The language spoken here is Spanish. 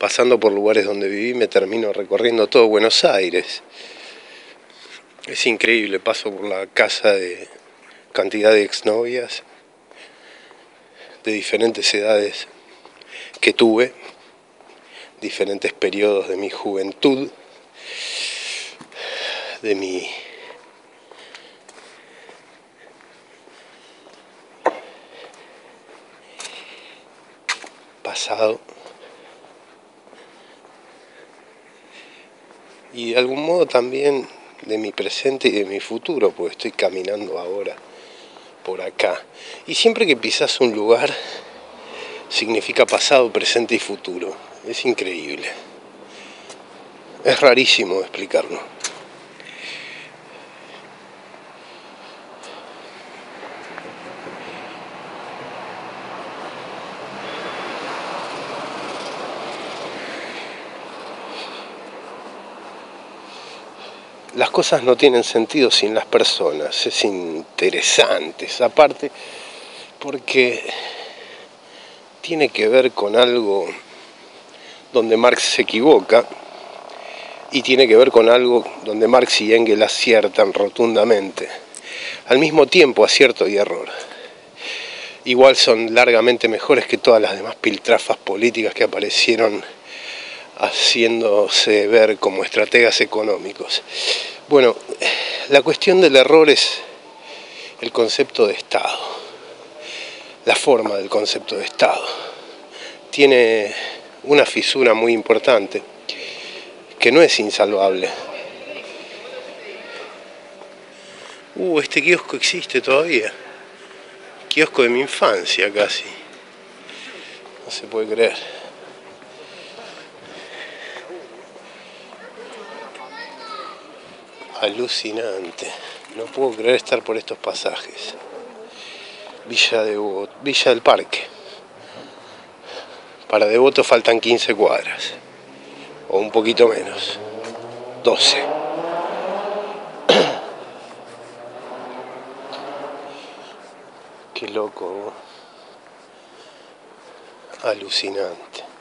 pasando por lugares donde viví, me termino recorriendo todo Buenos Aires. Es increíble, paso por la casa de cantidad de exnovias de diferentes edades que tuve, diferentes periodos de mi juventud, de mi pasado, y de algún modo también de mi presente y de mi futuro, porque estoy caminando ahora por acá. Y siempre que pisas un lugar, significa pasado, presente y futuro. Es increíble. Es rarísimo explicarlo. Las cosas no tienen sentido sin las personas. Es interesante esa parte, porque tiene que ver con algo donde Marx se equivoca, y tiene que ver con algo donde Marx y Engels aciertan rotundamente. Al mismo tiempo, acierto y error. Igual son largamente mejores que todas las demás piltrafas políticas que aparecieron haciéndose ver como estrategas económicos. Bueno, la cuestión del error es el concepto de Estado, la forma del concepto de Estado. Tiene una fisura muy importante que no es insalvable. Este kiosco existe todavía. Kiosco de mi infancia casi. No se puede creer. Alucinante. No puedo creer estar por estos pasajes. Villa del Parque. Para Devoto faltan 15 cuadras. O un poquito menos. 12. Qué loco. Alucinante.